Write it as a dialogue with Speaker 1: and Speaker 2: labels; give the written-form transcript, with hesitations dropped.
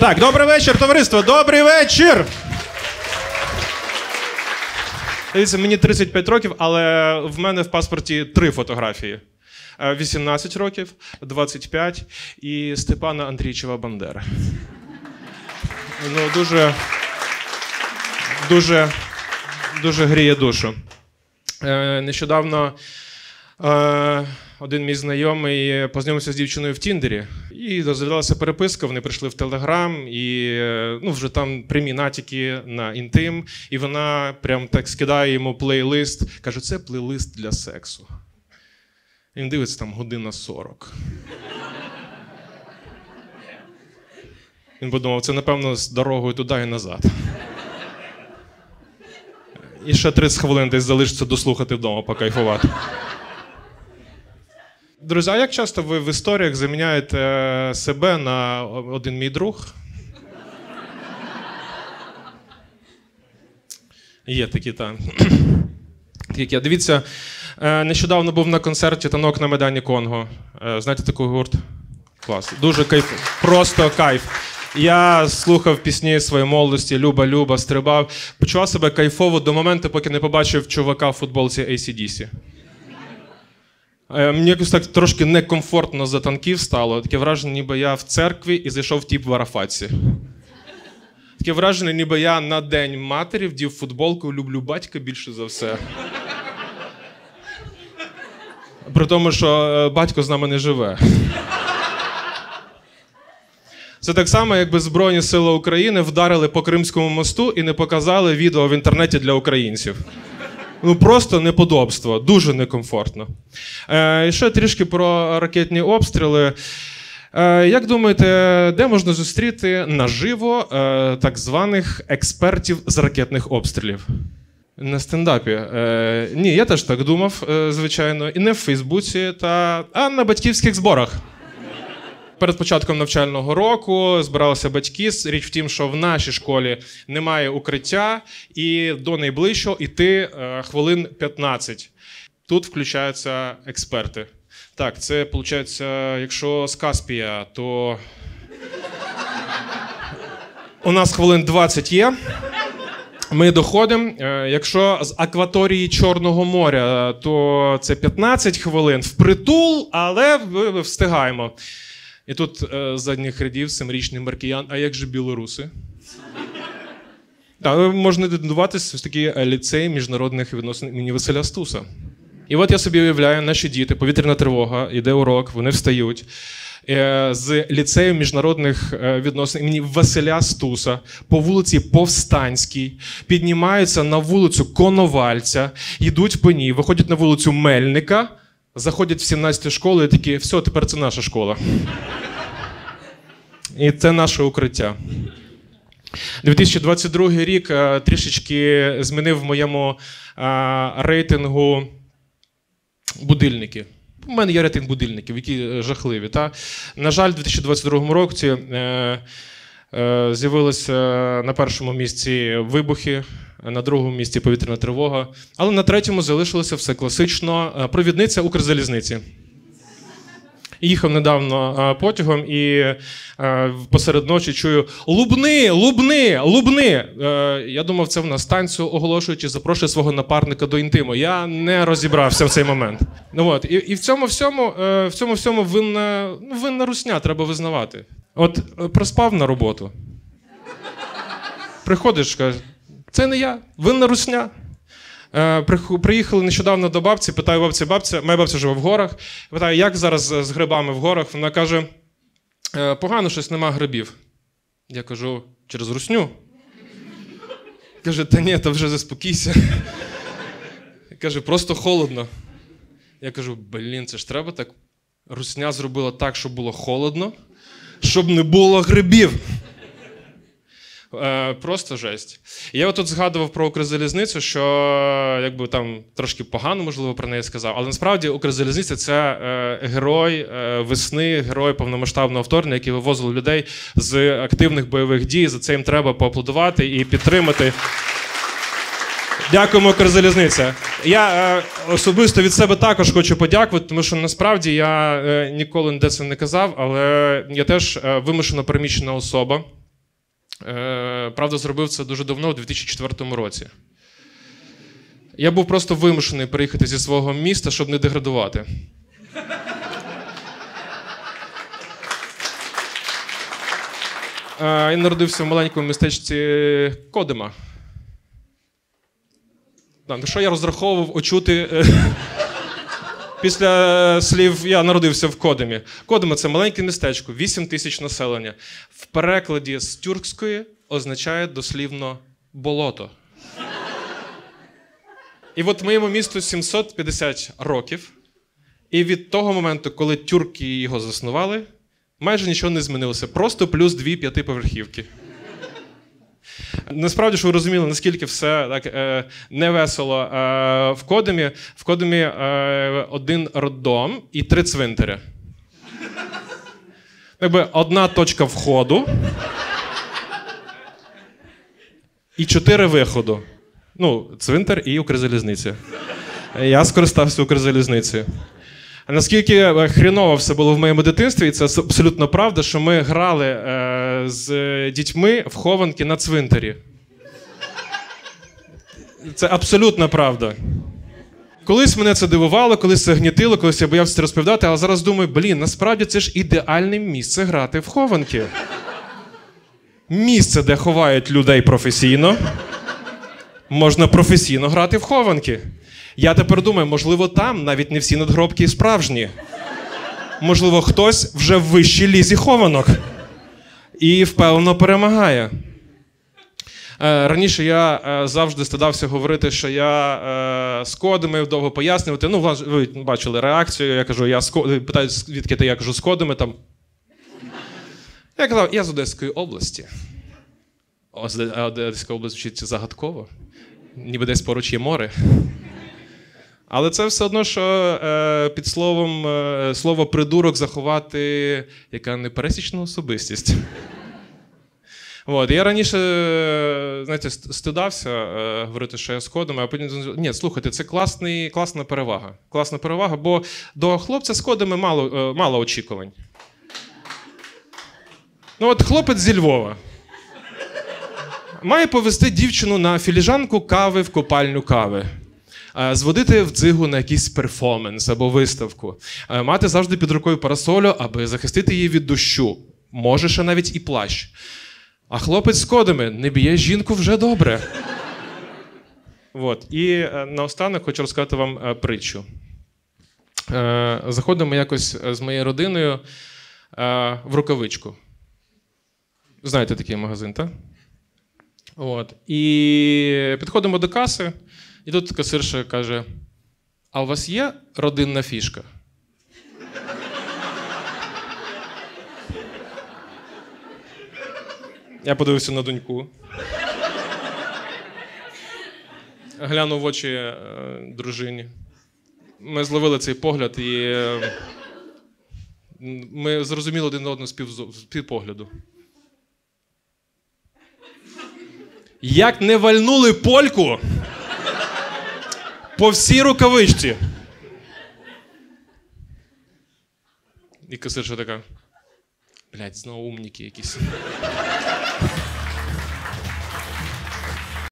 Speaker 1: Так, добрий вечір, товариство, добрий вечір! Дивіться, мені 35 років, але в мене в паспорті 3 фотографії. 18 років, 25 і Степана Андрійчева Бандери. Ну, дуже гріє душу. Нещодавно один мій знайомий познайомився з дівчиною в Тіндері. І завдалася переписка, вони прийшли в Телеграм, і вже там прямі натяки на інтим. І вона прям так скидає йому плейлист. Каже, це плейлист для сексу. І він дивиться, там година 40. Він подумав, це, напевно, з дорогою туди і назад. І ще 30 хвилин десь залишиться дослухати вдома, покайфувати. Друзі, а як часто ви в історіях заміняєте себе на один мій друг? Є такі, так. Дивіться, нещодавно був на концерті «Танок на Майдані Конго». Знаєте такий гурт? Клас. Дуже кайф. Просто кайф. Я слухав пісні своєї молодості, Люба, стрибав. Почував себе кайфово до моменту, поки не побачив чувака в футболці AC/DC. Мені якось так трошки некомфортно за танків стало. Таке враження, ніби я в церкві і зайшов тіп в арафатці. Таке враження, ніби я на День матері вдів футболку «Люблю батька більше за все». При тому, що батько з нами не живе. Це так само, якби Збройні Сили України вдарили по Кримському мосту і не показали відео в інтернеті для українців. Ну, просто неподобство, дуже некомфортно. І ще трішки про ракетні обстріли. Як думаєте, де можна зустріти наживо так званих експертів з ракетних обстрілів? На стендапі. Ні, я теж так думав, звичайно. І не в Фейсбуці, а на батьківських зборах. Перед початком навчального року збиралися батьки. Річ в тім, що в нашій школі немає укриття, і до найближчого йти хвилин 15. Тут включаються експерти. Так, це, виходить, якщо з Каспія, то у нас хвилин 20 є. Ми доходимо. Якщо з акваторії Чорного моря, то це 15 хвилин впритул, але встигаємо. І тут з задніх рядів 7-річний Маркіян, а як же білоруси? Так, можна дивуватися, ось такий ліцей міжнародних відносин імені Василя Стуса. І от я собі уявляю, наші діти, повітряна тривога, іде урок, вони встають. З ліцею міжнародних відносин імені Василя Стуса по вулиці Повстанській піднімаються на вулицю Коновальця, йдуть по ній, виходять на вулицю Мельника, заходять в 17 школу і такі, все, тепер це наша школа. І це наше укриття. 2022 рік трішечки змінив в моєму рейтингу будильники. У мене є рейтинг будильників, які жахливі. На жаль, у 2022 році з'явилися на першому місці вибухи, на другому місці повітряна тривога, але на третьому залишилося все класично. Провідниця Укрзалізниці. Їхав недавно потягом і посеред ночі чую «Лубни! Лубни! Лубни!». Я думав, це в нас станцію оголошують чи запрошує свого напарника до інтиму. Я не розібрався в цей момент. І в цьому всьому винна русня, треба визнавати. От проспав на роботу. Приходиш, каже, це не я, винна русня. Приїхали нещодавно до бабці, питаю бабця, моя бабця живе в горах, питаю, як зараз з грибами в горах? Вона каже, погано, щось нема грибів. Я кажу, через русню? Каже, та ні, та вже заспокійся. Каже, просто холодно. Я кажу, це ж треба так. Русня зробила так, щоб було холодно, щоб не було грибів. Просто жесть. Я тут згадував про Укрзалізницю, що якби там трошки погано, можливо, про неї сказав, але насправді Укрзалізниця – це герой весни, герой повномасштабного вторгнення, який вивозив людей з активних бойових дій. За це їм треба поаплодувати і підтримати. Дякуємо, Укрзалізниця. Я особисто від себе також хочу подякувати, тому що насправді я ніколи ніде це не казав, але я теж вимушено переміщена особа. Правда, зробив це дуже давно, у 2004 році. Я був просто вимушений приїхати зі свого міста, щоб не деградувати. Я народився в маленькому містечці Кодима. Що я розраховував очути після слів «я народився в Кодимі». Кодима – це маленьке містечко, 8 тисяч населення. В перекладі з тюркської означає дослівно «болото». І от моєму місту 750 років. І від того моменту, коли тюрки його заснували, майже нічого не змінилося. Просто плюс 2 п'ятиповерхівки. Насправді, щоб ви розуміли, наскільки все так невесело в Кодимі. В Кодимі 1 роддом і 3 цвинтаря. Якби 1 точка входу і 4 виходу. Ну, цвинтар і Укрзалізниця. Я скористався Укрзалізницею. Наскільки хріново все було в моєму дитинстві, і це абсолютно правда, що ми грали з дітьми в хованки на цвинтарі. Це абсолютно правда. Колись мене це дивувало, колись це гнітило, колись я боявся це розповідати, але зараз думаю, насправді це ж ідеальне місце грати в хованки. Місце, де ховають людей професійно. Можна професійно грати в хованки. Я тепер думаю, можливо, там навіть не всі надгробки справжні. Можливо, хтось вже в вищій лізі хованок. І впевнено перемагає. Раніше я завжди стидався говорити, що я з Кодими, довго пояснювати. Ну, ви бачили реакцію, я кажу, питають, звідки ти, я кажу, з Кодими там. Я казав, я з Одеської області. Одеська область вчиться загадково. Ніби десь поруч є море. Але це все одно, що під слово «придурок» заховати яка непересічна особистість. От. Я раніше, знаєте, стидався говорити, що я з Кодами, а потім, ні, слухайте, це класна перевага. Класна перевага, бо до хлопця з Кодами мало очікувань. Ну от хлопець зі Львова має повести дівчину на філіжанку кави в копальню кави. Зводити в дзигу на якийсь перформанс або виставку. Мати завжди під рукою парасолю, аби захистити її від дощу. Може, ще навіть і плащ. А хлопець з Кодами не б'є жінку вже добре. От. І наостанок хочу розказати вам притчу. Заходимо якось з моєю родиною в Рукавичку. Знаєте такий магазин, так? От. І підходимо до каси, і тут касирша каже: а у вас є родинна фішка? Я подивився на доньку. Глянув в очі дружині. Ми зловили цей погляд і ми зрозуміли один одного з півпогляду. Як не вальнули польку по всій рукавичці. І касирша така: блядь, знову умніки якісь.